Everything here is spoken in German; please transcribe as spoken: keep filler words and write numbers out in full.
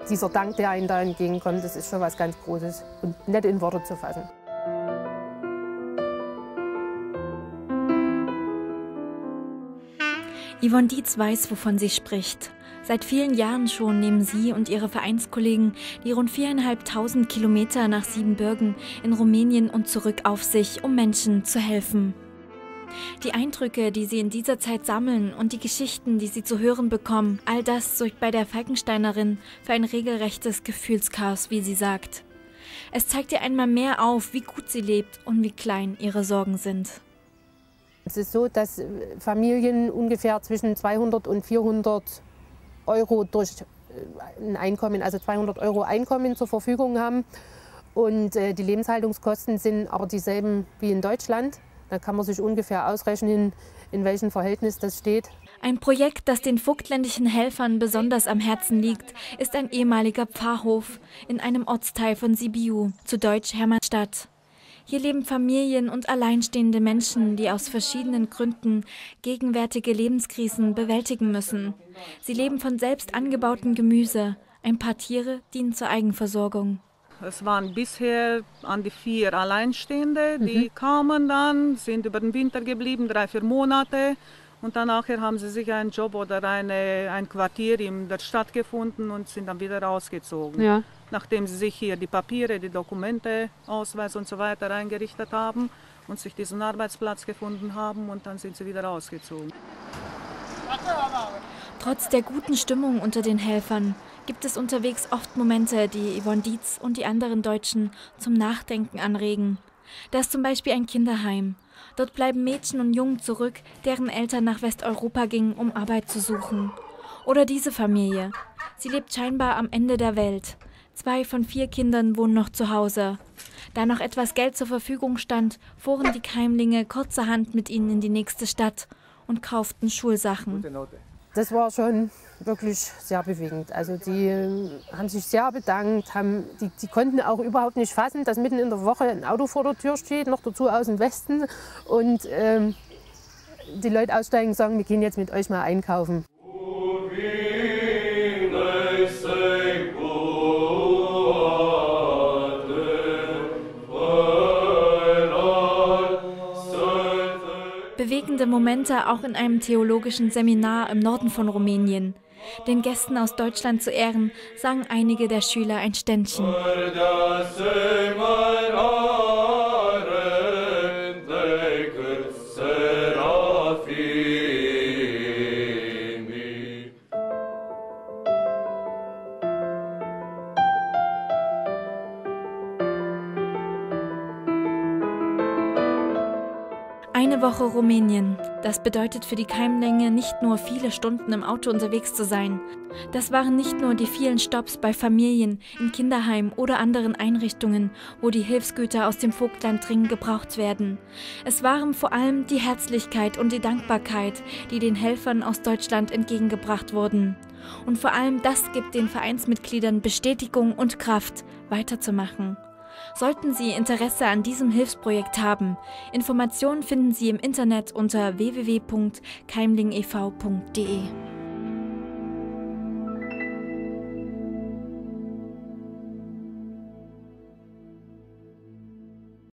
dieser Dank, der einem da entgegenkommt, das ist schon was ganz Großes und nicht in Worte zu fassen. Yvonne Dietz weiß, wovon sie spricht. Seit vielen Jahren schon nehmen sie und ihre Vereinskollegen die rund viertausendfünfhundert Kilometer nach Siebenbürgen in Rumänien und zurück auf sich, um Menschen zu helfen. Die Eindrücke, die sie in dieser Zeit sammeln und die Geschichten, die sie zu hören bekommen, all das sorgt bei der Falkensteinerin für ein regelrechtes Gefühlschaos, wie sie sagt. Es zeigt ihr einmal mehr auf, wie gut sie lebt und wie klein ihre Sorgen sind. Es ist so, dass Familien ungefähr zwischen zweihundert und vierhundert Euro durch ein Einkommen, also zweihundert Euro Einkommen zur Verfügung haben. Und äh, die Lebenshaltungskosten sind aber dieselben wie in Deutschland. Da kann man sich ungefähr ausrechnen, in welchem Verhältnis das steht. Ein Projekt, das den vogtländischen Helfern besonders am Herzen liegt, ist ein ehemaliger Pfarrhof in einem Ortsteil von Sibiu, zu Deutsch Hermannstadt. Hier leben Familien und alleinstehende Menschen, die aus verschiedenen Gründen gegenwärtige Lebenskrisen bewältigen müssen. Sie leben von selbst angebautem Gemüse. Ein paar Tiere dienen zur Eigenversorgung. Es waren bisher an die vier Alleinstehende, die mhm. kamen dann, sind über den Winter geblieben, drei, vier Monate. Und dann nachher haben sie sich einen Job oder eine, ein Quartier in der Stadt gefunden und sind dann wieder rausgezogen. Ja. Nachdem sie sich hier die Papiere, die Dokumente, Ausweis und so weiter eingerichtet haben und sich diesen Arbeitsplatz gefunden haben und dann sind sie wieder rausgezogen. Trotz der guten Stimmung unter den Helfern gibt es unterwegs oft Momente, die Yvonne Dietz und die anderen Deutschen zum Nachdenken anregen. Da ist zum Beispiel ein Kinderheim. Dort bleiben Mädchen und Jungen zurück, deren Eltern nach Westeuropa gingen, um Arbeit zu suchen. Oder diese Familie. Sie lebt scheinbar am Ende der Welt. Zwei von vier Kindern wohnen noch zu Hause. Da noch etwas Geld zur Verfügung stand, fuhren die Keimlinge kurzerhand mit ihnen in die nächste Stadt und kauften Schulsachen. Das war schon wirklich sehr bewegend. Also die äh, haben sich sehr bedankt, haben, die, die konnten auch überhaupt nicht fassen, dass mitten in der Woche ein Auto vor der Tür steht, noch dazu aus dem Westen. Und ähm, die Leute aussteigen und sagen, wir gehen jetzt mit euch mal einkaufen. Bewegende Momente auch in einem theologischen Seminar im Norden von Rumänien. Den Gästen aus Deutschland zu Ehren sangen einige der Schüler ein Ständchen. Eine Woche Rumänien. Das bedeutet für die Keimlinge nicht nur viele Stunden im Auto unterwegs zu sein. Das waren nicht nur die vielen Stopps bei Familien, in Kinderheimen oder anderen Einrichtungen, wo die Hilfsgüter aus dem Vogtland dringend gebraucht werden. Es waren vor allem die Herzlichkeit und die Dankbarkeit, die den Helfern aus Deutschland entgegengebracht wurden. Und vor allem das gibt den Vereinsmitgliedern Bestätigung und Kraft, weiterzumachen. Sollten Sie Interesse an diesem Hilfsprojekt haben, Informationen finden Sie im Internet unter w w w punkt keimlingev punkt de.